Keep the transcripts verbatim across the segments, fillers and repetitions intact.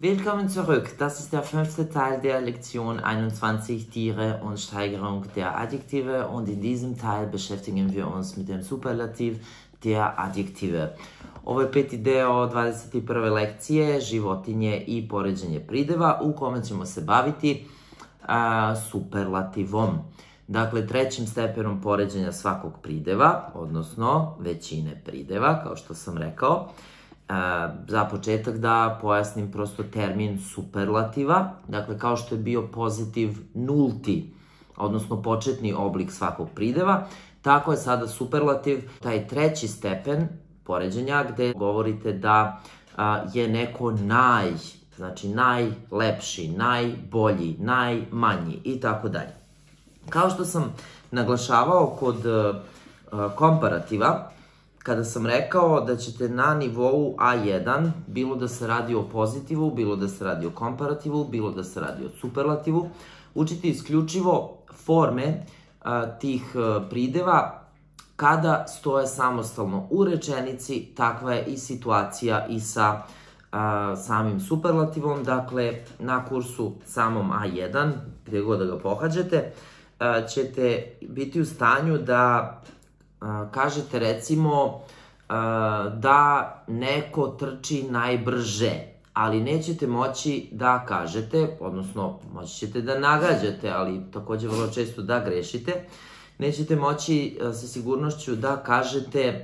Willkommen zurück. Das ist der fünfte Teil der Lektion einundzwanzig, Tiere und Steigerung der Adjektive, und in diesem Teil beschäftigen wir uns mit dem Superlativ der Adjektive. Ovo je peti deo dvadeset prve lekcije, životinje i poređenje prideva, u kome ćemo se baviti a, superlativom. Dakle, trećim stepenom poređenja svakog prideva, odnosno većine prideva, kao što sam rekao. Za početak da pojasnim prosto termin superlativa. Dakle, kao što je bio pozitiv nulti, odnosno početni oblik svakog prideva, tako je sada superlativ taj treći stepen poređenja gde govorite da je neko naj, znači najlepši, najbolji, najmanji i tako dalje. Kao što sam naglašavao kod komparativa, kada sam rekao da ćete na nivou A jedan, bilo da se radi o pozitivu, bilo da se radi o komparativu, bilo da se radi o superlativu, učiti isključivo forme a, tih a, prideva kada stoje samostalno u rečenici. Takva je i situacija i sa a, samim superlativom. Dakle, na kursu samom A jedan, gdje god da ga pohađate, a, ćete biti u stanju da kažete recimo da neko trči najbrže, ali nećete moći da kažete, odnosno moći ćete da nagađate, ali takođe vrlo često da grešite, nećete moći sa sigurnošću da kažete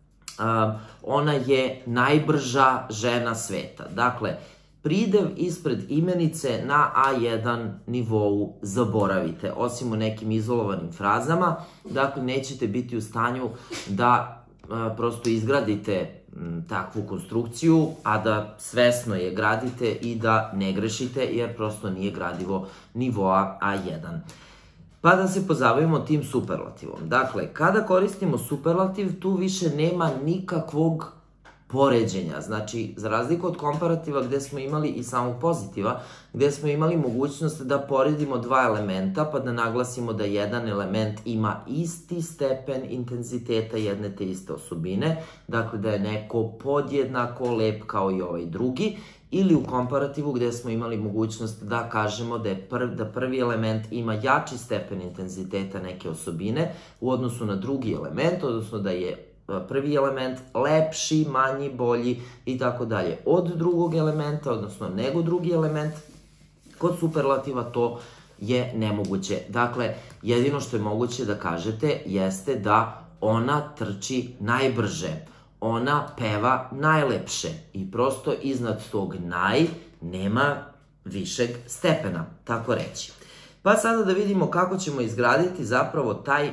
ona je najbrža žena sveta. Dakle, pridev ispred imenice na A jedan nivou zaboravite, osim u nekim izolovanim frazama. Dakle, nećete biti u stanju da prosto izgradite takvu konstrukciju, a da svesno je gradite i da ne grešite, jer prosto nije gradivo nivoa A jedan. Pa da se pozabavimo tim superlativom. Dakle, kada koristimo superlativ, tu više nema nikakvog poređenja. Znači, za razliku od komparativa gde smo imali i samog pozitiva, gde smo imali mogućnost da poredimo dva elementa, pa da naglasimo da jedan element ima isti stepen intenziteta jedne te iste osobine, dakle da je neko podjednako lep kao i ovaj drugi, ili u komparativu gde smo imali mogućnost da kažemo da, je prv, da prvi element ima jači stepen intenziteta neke osobine u odnosu na drugi element, odnosno da je prvi element lepši, manji, bolji i tako dalje od drugog elementa, odnosno nego drugi element. Kod superlativa to je nemoguće. Dakle, jedino što je moguće da kažete jeste da ona trči najbrže, ona peva najlepše i prosto iznad tog naj nema višeg stepena, tako reći. Pa sada da vidimo kako ćemo izgraditi zapravo taj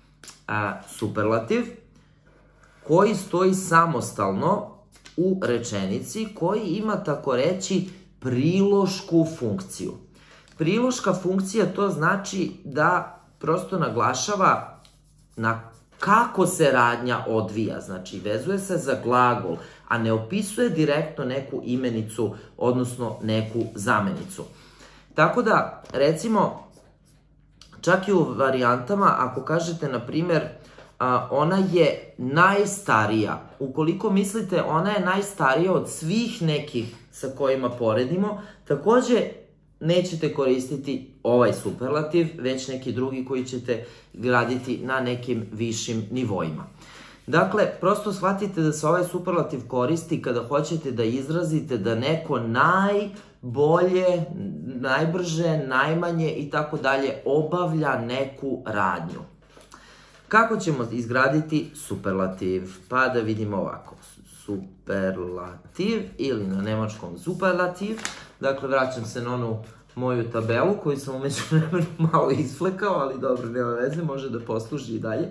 a, superlativ koji stoji samostalno u rečenici, koji ima, tako reći, prilošku funkciju. Priloška funkcija to znači da prosto naglašava na kako se radnja odvija, znači vezuje se za glagol, a ne opisuje direktno neku imenicu, odnosno neku zamenicu. Tako da, recimo, čak i u varijantama, ako kažete, na primer, ona je najstarija. Ukoliko mislite ona je najstarija od svih nekih sa kojima poredimo, takođe nećete koristiti ovaj superlativ, već neki drugi koji ćete graditi na nekim višim nivoima. Dakle, prosto shvatite da se ovaj superlativ koristi kada hoćete da izrazite da neko najbolje, najbrže, najmanje i tako dalje obavlja neku radnju. Kako ćemo izgraditi superlativ? Pa da vidimo ovako. Superlativ ili na nemačkom superlativ. Dakle, vraćam se na onu moju tabelu koju sam umeđu vremenu malo isflekao, ali dobro, nema veze, može da posluži i dalje.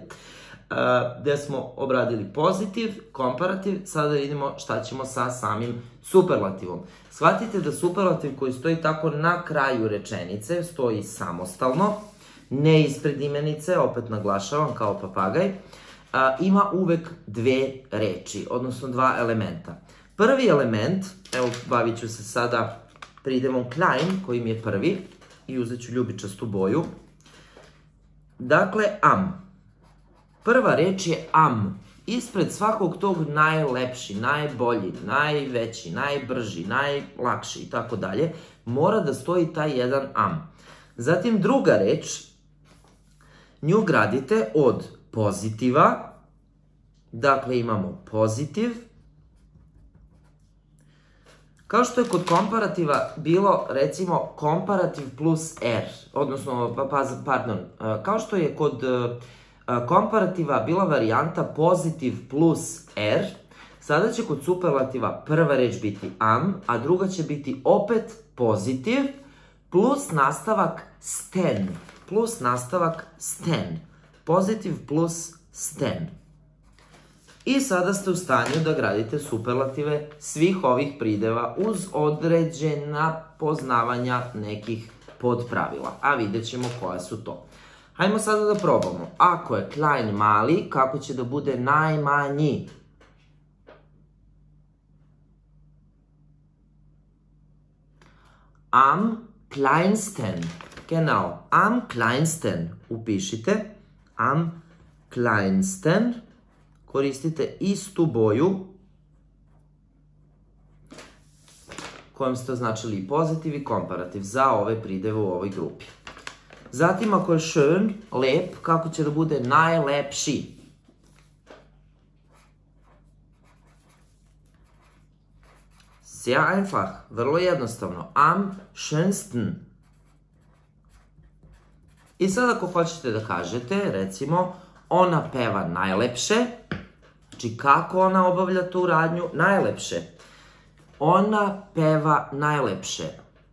Gde smo obradili pozitiv, komparativ, sada vidimo šta ćemo sa samim superlativom. Shvatite da superlativ koji stoji tako na kraju rečenice stoji samostalno, ne ispred imenice, opet naglašavam kao papagaj, ima uvek dve reči, odnosno dva elementa. Prvi element, evo bavit ću se sada pridevom klein, koji mi je prvi, i uzet ću ljubičastu boju. Dakle, am. Prva reč je am ispred svakog tog najlepši, najbolji, najveći, najbrži, najlakši i tako dalje, mora da stoji taj jedan am. Zatim druga reč, nju gradite od pozitiva, dakle imamo pozitiv, kao što je kod komparativa bilo, recimo, komparativ plus R, odnosno, pardon, kao što je kod komparativa bila varijanta pozitiv plus R, sada će kod superlativa prva reč biti am, a druga će biti opet pozitiv plus nastavak sten, plus nastavak sten, pozitiv plus sten. I sada ste u stanju da gradite superlative svih ovih prideva uz određena poznavanja nekih podpravila, a vidjet ćemo koja su to. Hajmo sada da probamo. Ako je klein mali, kako će da bude najmanji? Am kleinsten. Genau, am kleinsten. Upišite. Am kleinsten. Koristite istu boju kojom ste označili i pozitiv i komparativ za ove prideve u ovoj grupi. Zatim, ako je schön, lep, kako će da bude najlepši? Sehr einfach, vrlo jednostavno. Am schönsten. I sad ako hoćete da kažete, recimo, ona peva najlepše, znači kako ona obavlja tu radnju? Najlepše. Ona peva najlepše.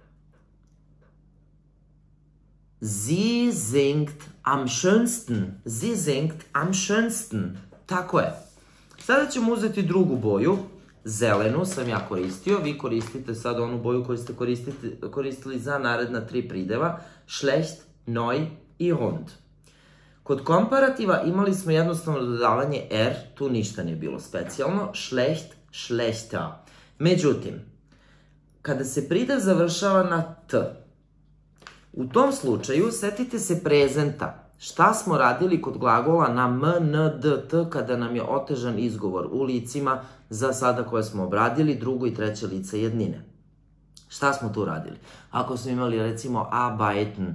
Sie singt am schönsten. Sie singt am schönsten. Tako je. Sada ćemo uzeti drugu boju. Zelenu sam ja koristio. Vi koristite sad onu boju koju ste koristili za naredna tri prideva. Schlecht, neu i rund. Kod komparativa imali smo jednostavno dodavanje R. Tu ništa nije bilo specijalno. Schlecht, schlechter. Međutim, kada se pridev završava na T, u tom slučaju setite se prezenta. Šta smo radili kod glagola na M, N, D, T kada nam je otežan izgovor u licima za sada koje smo obradili, drugo i treće lice jednine? Šta smo tu radili? Ako smo imali recimo arbeiten,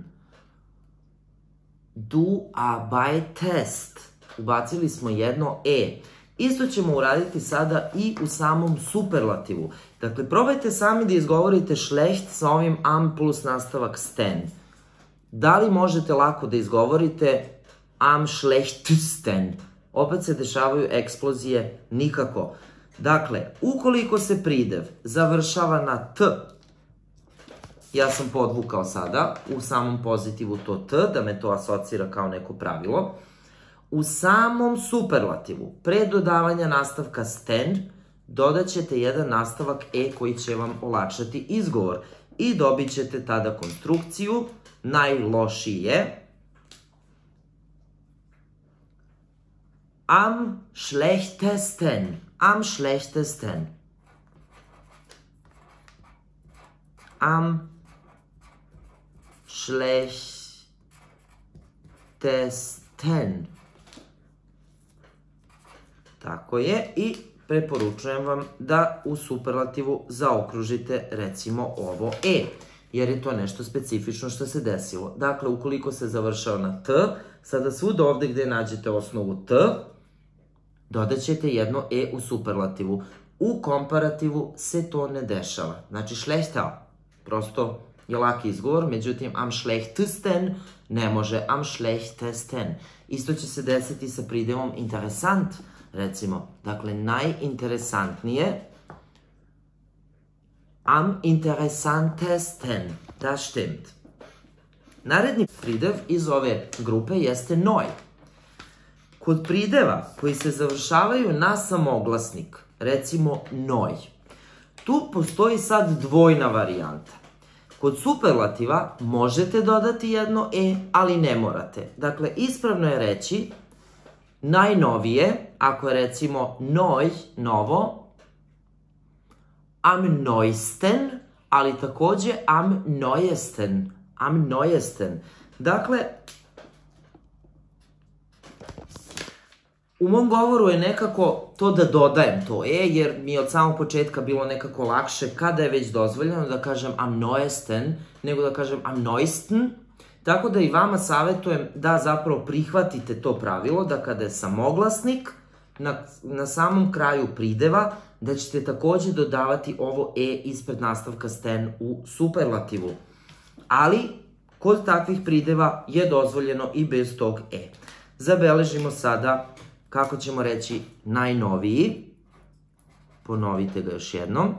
du arbeitest, ubacili smo jedno E. Isto ćemo uraditi sada i u samom superlativu. Dakle, probajte sami da izgovorite schlecht sa ovim am plus nastavak sten. Da li možete lako da izgovorite am schlechtesten? Opet se dešavaju eksplozije, nikako. Dakle, ukoliko se pridev završava na T, ja sam podvukao sada u samom pozitivu to T, da me to asocira kao neko pravilo. U samom superlativu, pre dodavanja nastavka sten, dodat ćete jedan nastavak E koji će vam olakšati izgovor i dobit ćete tada konstrukciju najlošije. Am schlechtesten. Am schlechtesten. Am schlechtesten. Tako je, i preporučujem vam da u superlativu zaokružite recimo ovo E, jer je to nešto specifično što se desilo. Dakle, ukoliko se završao na T, sada svud ovde gde nađete osnovu T, dodat ćete jedno E u superlativu. U komparativu se to ne dešava. Znači, schlechter, prosto je laki izgovor, međutim, am schlechtesten ne može, am schlechtesten. Isto će se desiti sa pridevom interesant, recimo, dakle, najinteresantnije, am interessantesten, das stimmt. Naredni pridev iz ove grupe jeste neu. Kod prideva koji se završavaju na samoglasnik, recimo neu, tu postoji sad dvojna varijanta. Kod superlativa možete dodati jedno E, ali ne morate. Dakle, ispravno je reći najnovije, ako je recimo neu, novo, am neuesten, ali takođe am neuesten, am neuesten. Dakle, U mom govoru je nekako to da dodajem to e, jer mi je od samog početka bilo nekako lakše kada je već dozvoljeno da kažem am neuesten, nego da kažem am neuesten. Tako da i vama savjetujem da zapravo prihvatite to pravilo, da kada je samoglasnik na, na samom kraju prideva, da ćete takođe dodavati ovo e ispred nastavka sten u superlativu. Ali, kod takvih prideva je dozvoljeno i bez tog e. Zabeležimo sada kako ćemo reći najnoviji. Ponovite ga još jednom.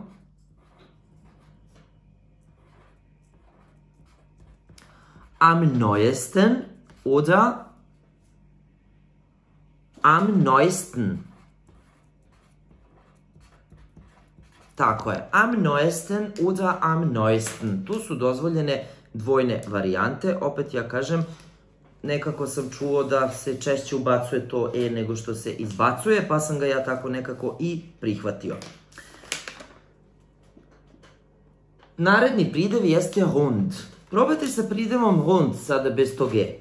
Am neuesten oder am neuesten. Tako je, am neuesten oder am neuesten. Tu su dozvoljene dvojne varijante. Opet ja kažem, nekako sam čuo da se češće ubacuje to e nego što se izbacuje, pa sam ga ja tako nekako i prihvatio. Naredni pridev jeste rund. Probajte sa pridevom rund sada bez tog e.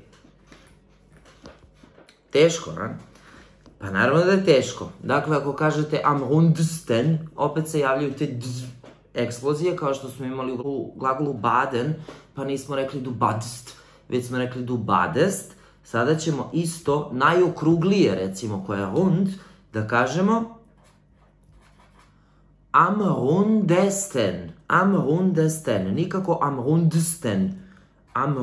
Teško, a? Pa naravno da je teško. Dakle, ako kažete am rundsten, opet se javljaju te d eksplozije, kao što smo imali u glagolu baden, pa nismo rekli du badst, već smo rekli du badest. Sada ćemo isto najokruglije, recimo, koja je rund, da kažemo am rundesten, am rundesten, nikako am rundsten, am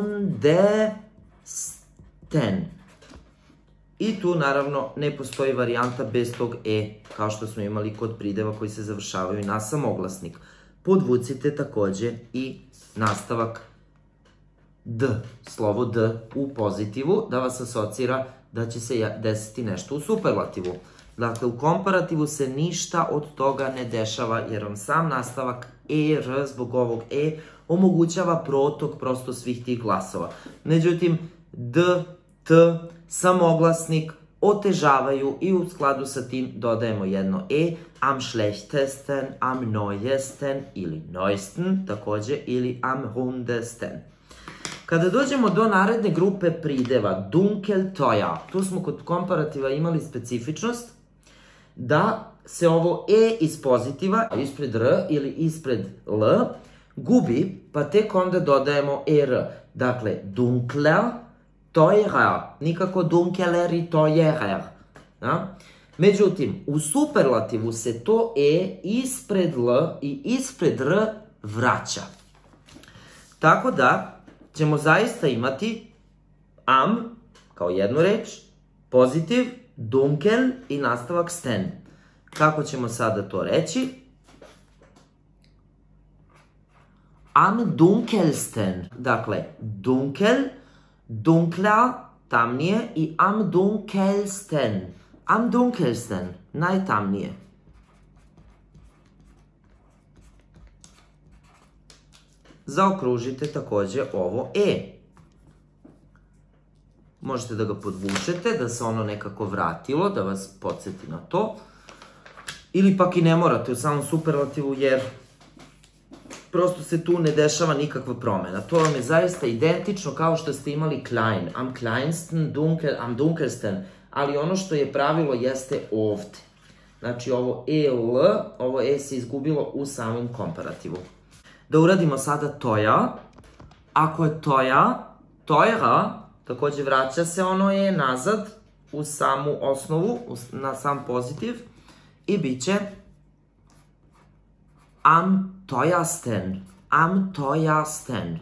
rundesten. I tu, naravno, ne postoji varijanta bez tog e, kao što smo imali kod prideva koji se završavaju na samoglasnik. Podvucite takođe i nastavak d, slovo d u pozitivu, da vas asocira da će se desiti nešto u superlativu. Dakle, u komparativu se ništa od toga ne dešava, jer vam sam nastavak er zbog ovog e omogućava protok prosto svih tih glasova. Međutim, d, t, samoglasnik otežavaju i u skladu sa tim dodajemo jedno e, am schlechtesten, am neuesten ili neuesten, takođe, ili am rundesten. Kada dođemo do naredne grupe prideva, dunkelteuer, tu smo kod komparativa imali specifičnost da se ovo e iz pozitiva, ispred r ili ispred l, gubi, pa tek onda dodajemo er. Dakle, dunkler, teurer, nikako dunkeler i teurer. Međutim, u superlativu se to e ispred l i ispred r vraća. Tako da ćemo zaista imati am kao jednu reč, pozitiv, dunkel i nastavak sten. Kako ćemo sada to reći? Am dunkelsten. Dakle, dunkel, dunkler, tamnije i am dunkelsten. Am dunkelsten, najtamnije. Zaokružite takođe ovo e. Možete da ga podvučete, da se ono nekako vratilo, da vas podsjeti na to. Ili pak i ne morate u samom superlativu, jer prosto se tu ne dešava nikakva promena. To vam je zaista identično kao što ste imali klein. Am kleinsten, dunkel, am dunkelsten. Ali ono što je pravilo jeste ovde. Znači ovo el, ovo e se izgubilo u samom komparativu. Da uradimo sada toja. Ako je toja, tojera, takođe vraća se ono je nazad u samu osnovu, na sam pozitiv i bit će am teuersten, am teuersten.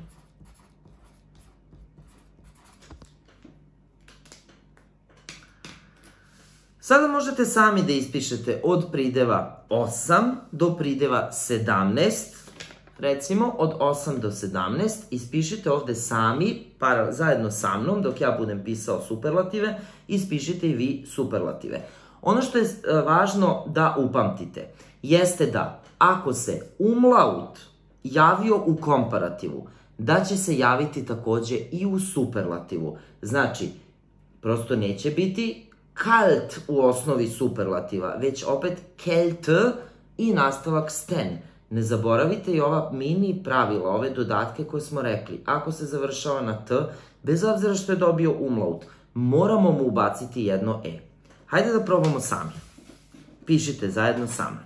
Sada možete sami da ispišete od prideva osam do prideva sedamnaest. Recimo, od osam do sedamnaest ispišite ovde sami, zajedno sa mnom, dok ja budem pisao superlative, ispišite i vi superlative. Ono što je važno da upamtite, jeste da ako se umlaut javio u komparativu, da će se javiti takođe i u superlativu. Znači, prosto neće biti kalt u osnovi superlativa, već opet kelt i nastavak sten. Ne zaboravite i ova mini pravila, ove dodatke koje smo rekli. Ako se završava na t, bez obzira što je dobio umlaut, moramo mu ubaciti jedno e. Hajde da probamo sami. Pišite zajedno sa mnom.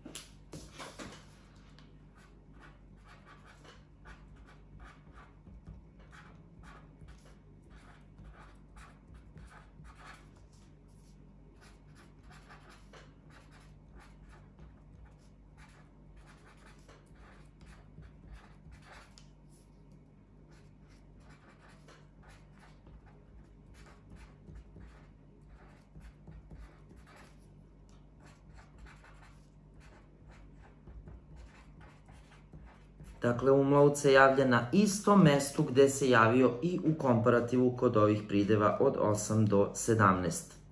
Dakle, umlaut se javlja na istom mestu gde se javio i u komparativu kod ovih prideva od osam do sedamnaest.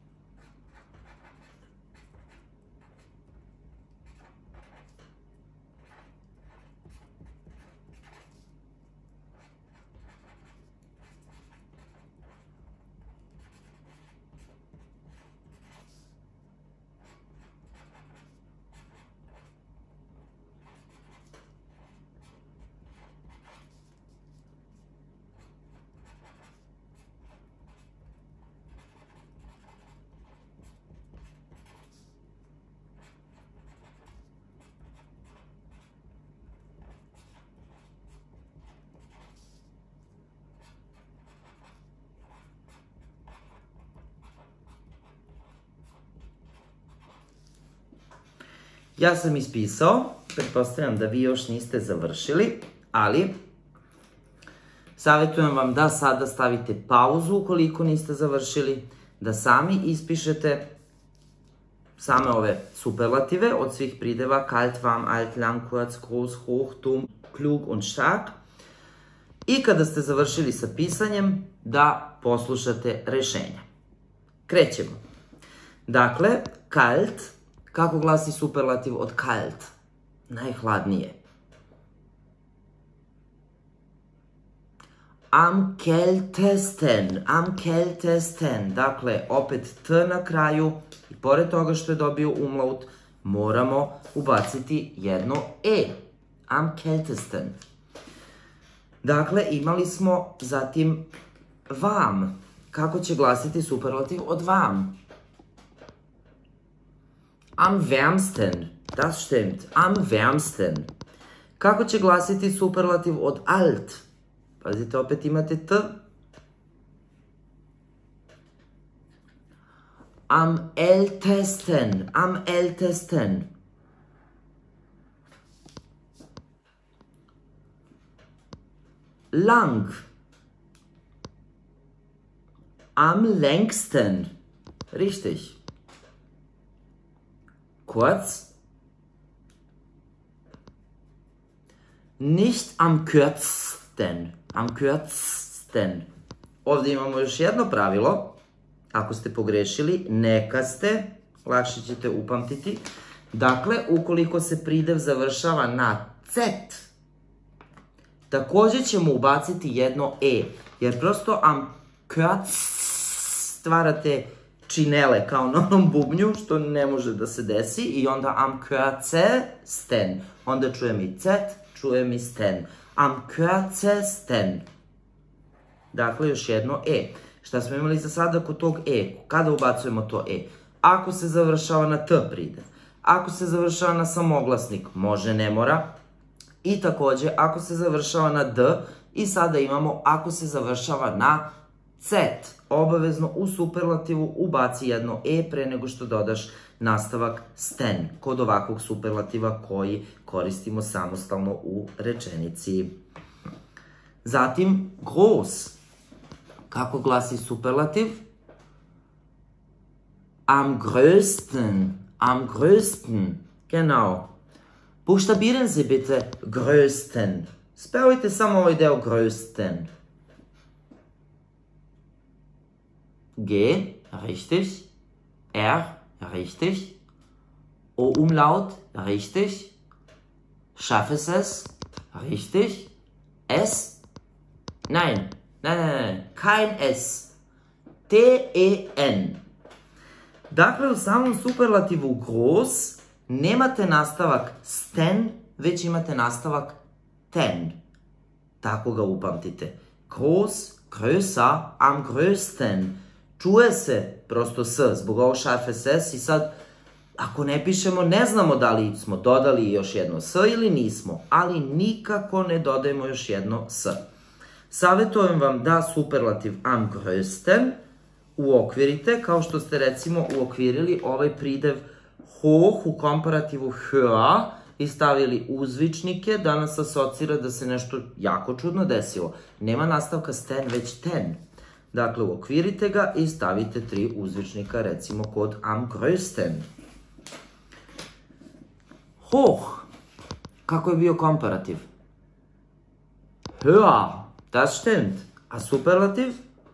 Ja sam ispisao, pretpostavljam da vi još niste završili, ali savjetujem vam da sada stavite pauzu ukoliko niste završili, da sami ispišete same ove superlative od svih prideva kalt, warm, alt, lang, kurz, groß, hoch, dumm, klug und stark. I kada ste završili sa pisanjem, da poslušate rešenja. Krećemo. Dakle, kalt, kako glasi superlativ od kalt? Najhladnije. Am kältesten, am kältesten. Dakle, opet t na kraju i pored toga što je dobio umlaut, moramo ubaciti jedno e. Am kältesten. Dakle, imali smo zatim warm. Kako će glasiti superlativ od warm? Am wärmsten. Das stimmt. Am wärmsten. Kako će glasiti superlativ od alt? Pazite, opet imate t. Am ältesten. Am ältesten. Lang. Am längsten. Richtig. Kurz. Nicht am kürzesten. Am kürzesten. Ovdje imamo još jedno pravilo. Ako ste pogrešili, neka ste, lakše ćete upamtiti. Dakle, ukoliko se pridev završava na cet, također ćemo ubaciti jedno e. Jer prosto am kürz stvarate činele kao na onom bubnju, što ne može da se desi. I onda am kürzesten. Onda čujem i cet, čujem i sten. Am kürzesten. Dakle, još jedno e. Šta smo imali za sada kod tog e? Kada ubacujemo to e? Ako se završava na t pridev. Ako se završava na samoglasnik, može, ne mora. I također, ako se završava na d, i sada imamo ako se završava na cet. Obavezno u superlativu ubaci jedno e pre nego što dodaš nastavak sten, kod ovakvog superlativa koji koristimo samostalno u rečenici. Zatim, groß. Kako glasi superlativ? Am größten. Am größten. Genau. Buchstabieren Sie bitte größten. Spevajte samo ovaj deo größten. G, richtig. R, richtig. O Umlaut, richtig. Schaffes es, richtig. S, nein, nein, nein, nein, kein S. T E N. Dakle, u samom superlativu groß nemate nastavak sten, već imate nastavak ten. Tako ga upamtite. Groß, größer, am größten. čuje se prosto s, zbog ovo šarf es es i sad, ako ne pišemo, ne znamo da li smo dodali još jedno s ili nismo, ali nikako ne dodajemo još jedno s. Savjetujem vam da superlativ am größten uokvirite, kao što ste recimo uokvirili ovaj pridev hoch u komparativu höher i stavili uzvičnike, da nas asocira da se nešto jako čudno desilo. Nema nastavka sten, već ten. Dakle, uokvirite ga i stavite tri uzvičnika, recimo kod am größten. Hoch. Kako je bio komparativ? Höher. Das stimmt. A superlativ?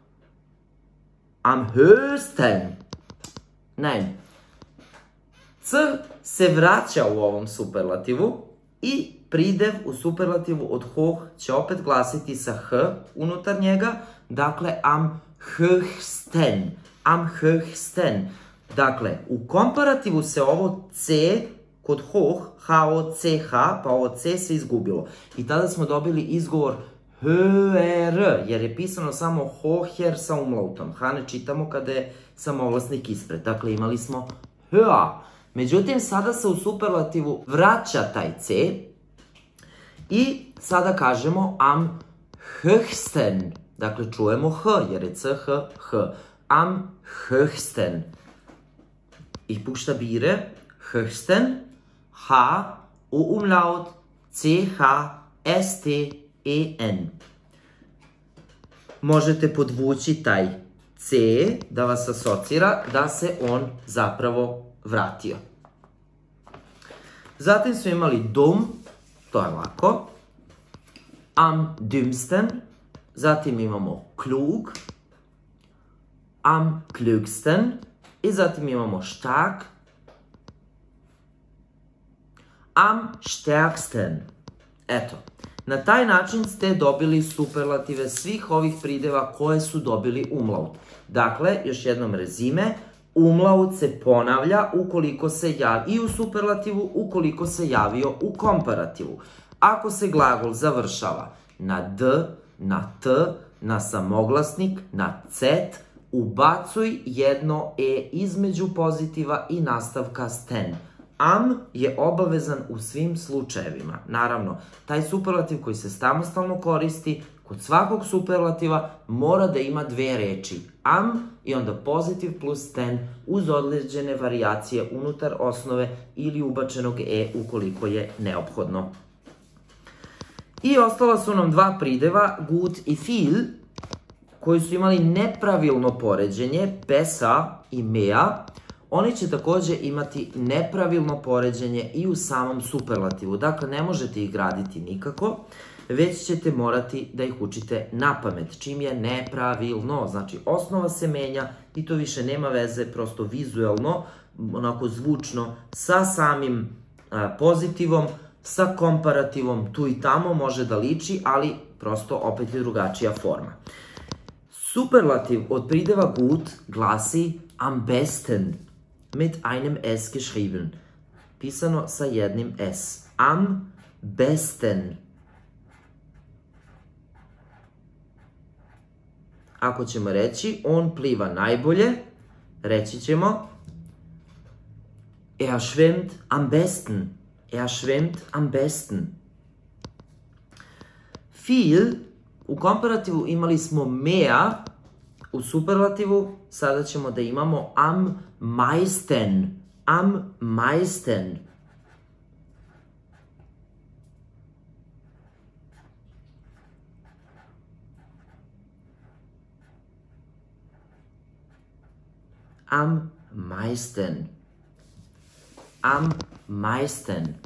Am höchsten. Nein. C se vraća u ovom superlativu i pridev u superlativu od hoch će opet glasiti sa h unutar njega, dakle am höchsten. Am höchsten. Dakle, u komparativu se ovo c kod hoch, h o c h, pa ovo c se izgubilo. I tada smo dobili izgovor höher, jer je pisano samo hoher sa umlautom. H ne čitamo kada je samoglasnik ispred. Dakle, imali smo höher. Međutim, sada se u superlativu vraća taj c i sada kažemo am höchsten. Dakle, čujemo h, jer je c, h, h. Am höchsten. Ich buchstabiere höchsten, h, u umlaut, c, h, s, t, e, n. Možete podvući taj c da vas asocira da se on zapravo vratio. Zatim smo imali dum, to je lako, am dümmsten, zatim imamo klug, am klügsten i zatim imamo stark, am stärksten. Eto, na taj način ste dobili superlative svih ovih prideva koje su dobili umlaut. Dakle, još jednom rezime, umlaut se ponavlja ukoliko se javi i u superlativu, ukoliko se javio u komparativu. Ako se glagol završava na d, na t, na samoglasnik, na cet, ubacuj jedno e između pozitiva i nastavka sten. Am je obavezan u svim slučajevima. Naravno, taj superlativ koji se samostalno koristi, kod svakog superlativa mora da ima dve reči. Am i onda pozitiv plus sten uz određene varijacije unutar osnove ili ubačenog e ukoliko je neophodno. I ostala su nam dva prideva, gut i viel, koji su imali nepravilno poređenje, besser i mehr. Oni će takođe imati nepravilno poređenje i u samom superlativu. Dakle, ne možete ih graditi nikako, već ćete morati da ih učite na pamet, čim je nepravilno. Znači, osnova se menja i to više nema veze, prosto vizuelno, onako zvučno, sa samim pozitivom, sa komparativom, tu i tamo može da liči, ali prosto opet je drugačija forma. Superlativ od prideva gut glasi am besten, mit einem s geschrieben, pisano sa jednim s. Am besten. Ako ćemo reći on pliva najbolje, reći ćemo er schwimmt am besten. Er schwimmt am besten. Viel, u komparativu imali smo mehr, u superlativu sada ćemo da imamo am meisten. Am meisten. Am meisten. Am meisten.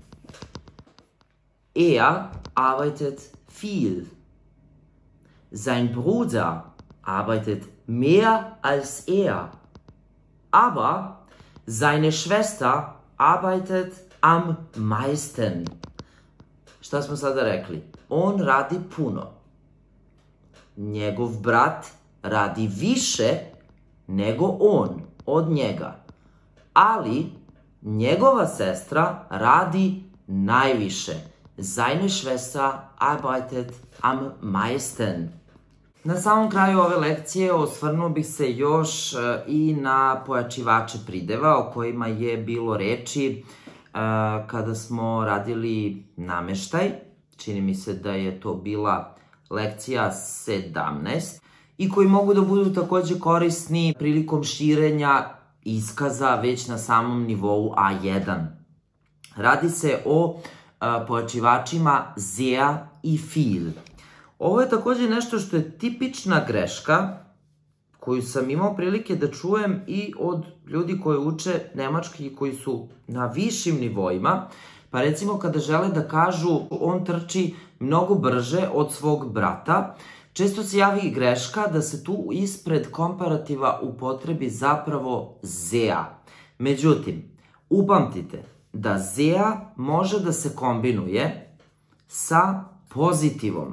Er arbeitet viel. Sein Bruder arbeitet mehr als er. Aber seine Schwester arbeitet am meisten. Šta smo sada rekli? On radi puno. Njegov brat radi više nego on od njega. Ali njegova sestra radi najviše. Seine Schwester arbeitet am meisten. Na samom kraju ove lekcije osvrnuo bih se još i na pojačivače prideva o kojima je bilo reči kada smo radili nameštaj. Čini mi se da je to bila lekcija sedamnaest i koji mogu da budu takođe korisni prilikom širenja iskaza već na samom nivou A jedan. Radi se o pojačivačima sehr i viel. Ovo je takođe nešto što je tipična greška koju sam imao prilike da čujem i od ljudi koji uče nemački i koji su na višim nivoima. Pa recimo kada žele da kažu on trči mnogo brže od svog brata, često se javi greška da se tu ispred komparativa upotrebi zapravo sehr. Međutim, upamtite da sehr može da se kombinuje sa pozitivom.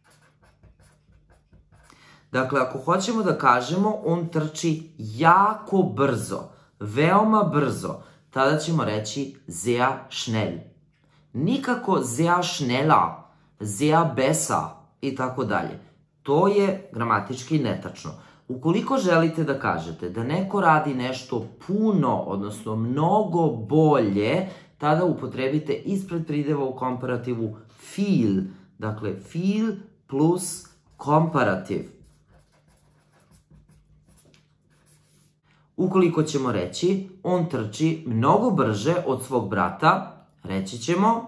Dakle, ako hoćemo da kažemo on trči jako brzo, veoma brzo, tada ćemo reći sehr schnell. Nikako sehr schneller, sehr besser i tako dalje. To je gramatički netačno. Ukoliko želite da kažete da neko radi nešto puno, odnosno mnogo bolje, tada upotrebite ispred prideva u komparativu viel. Dakle, viel plus komparativ. Ukoliko ćemo reći on trči mnogo brže od svog brata, reći ćemo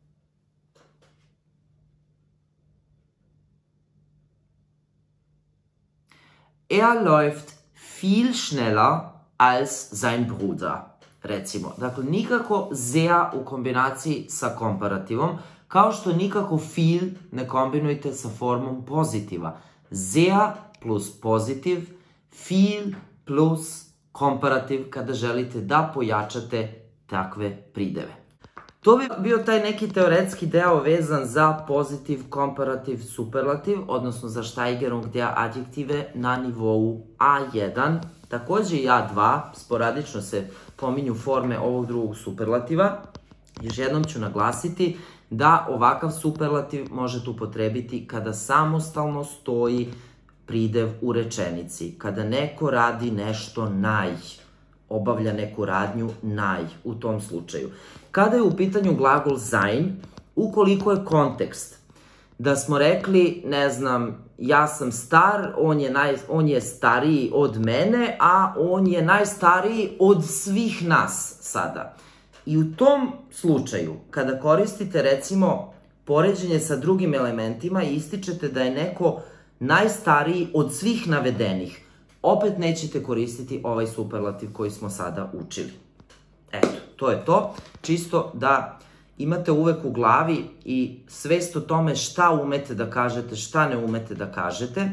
er läuft viel schneller als sein Bruder. Recimo, dakle, nikako sehr u kombinaciji sa komparativom, kao što nikako viel ne kombinujte sa formom pozitiva. Sehr plus pozitiv, viel plus komparativ kada želite da pojačate takve prideve. To bi bio taj neki teoretski deo vezan za pozitiv, komparativ, superlativ, odnosno za Steigerung der Adjektive na nivou A jedan. Takođe i A dva, sporadično se pominju forme ovog drugog superlativa. Još jednom ću naglasiti da ovakav superlativ možete upotrebiti kada samostalno stoji pridev u rečenici. Kada neko radi nešto naj, obavlja neku radnju naj u tom slučaju. Kada je u pitanju glagol sein, ukoliko je kontekst, da smo rekli, ne znam, ja sam star, on je, naj, on je stariji od mene, a on je najstariji od svih nas sada. I u tom slučaju, kada koristite recimo poređenje sa drugim elementima i ističete da je neko najstariji od svih navedenih, opet nećete koristiti ovaj superlativ koji smo sada učili. Eto, to je to. Čisto da imate uvek u glavi i svest o tome šta umete da kažete, šta ne umete da kažete.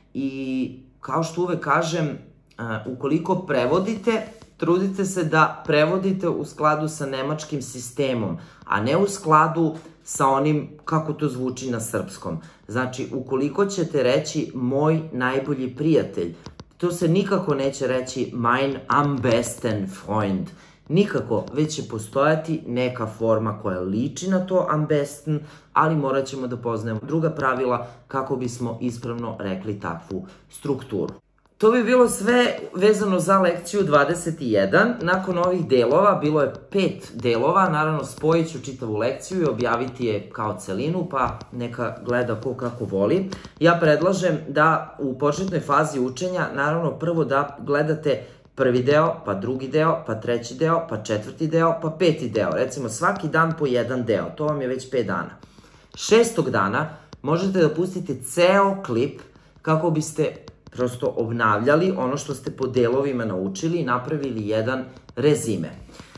I kao što uvek kažem, ukoliko prevodite, trudite se da prevodite u skladu sa nemačkim sistemom, a ne u skladu sa onim kako to zvuči na srpskom. Znači, ukoliko ćete reći moj najbolji prijatelj, to se nikako neće reći mein am besten Freund. Nikako, već će postojati neka forma koja liči na to am besten, ali morat ćemo da poznajemo druga pravila kako bismo ispravno rekli takvu strukturu. To bi bilo sve vezano za lekciju dvadeset jedan. Nakon ovih delova, bilo je pet delova, naravno spojit ću čitavu lekciju i objaviti je kao celinu, pa neka gleda ko kako voli. Ja predlažem da u početnoj fazi učenja, naravno prvo da gledate prvi deo, pa drugi deo, pa treći deo, pa četvrti deo, pa peti deo. Recimo svaki dan po jedan deo, to vam je već pet dana. Šestog dana možete da pustite ceo klip kako biste prosto obnavljali ono što ste po delovima naučili i napravili jedan rezime.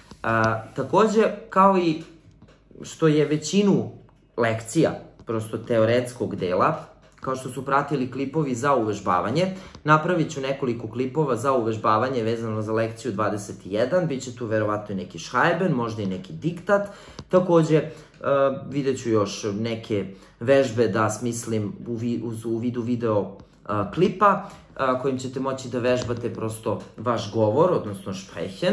Takođe, kao i što je većinu lekcija, prosto teoretskog dela, kao što su pratili klipovi za uvežbavanje, napravit ću nekoliko klipova za uvežbavanje vezano za lekciju dvadeset jedan, bit će tu verovatno i neki šhajben, možda i neki diktat. Takođe, vidjet ću još neke vežbe da smislim u vidu video klipa, kojim ćete moći da vežbate prosto vaš govor, odnosno sprechen.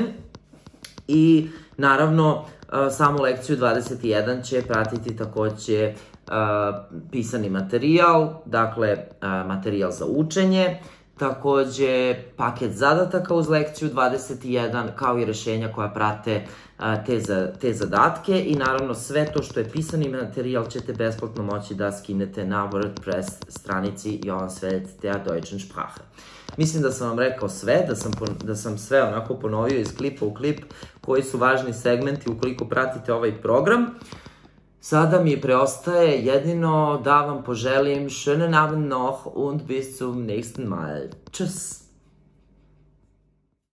I naravno, samu lekciju dvadeset jedan će pratiti takođe pisani materijal, dakle materijal za učenje, takođe paket zadataka uz lekciju dvadeset jedan, kao i rešenja koja prate te zadatke i naravno sve to što je pisani materijal ćete besplatno moći da skinete na WordPress stranici Johann Svet der Deutschen Sprache. Mislim da sam vam rekao sve, da sam sve onako ponovio iz klipa u klip koji su važni segmenti ukoliko pratite ovaj program. Sada mi preostaje jedino da vam poželim schönen Abend noch und bis zum nächsten Mal. Tschüss!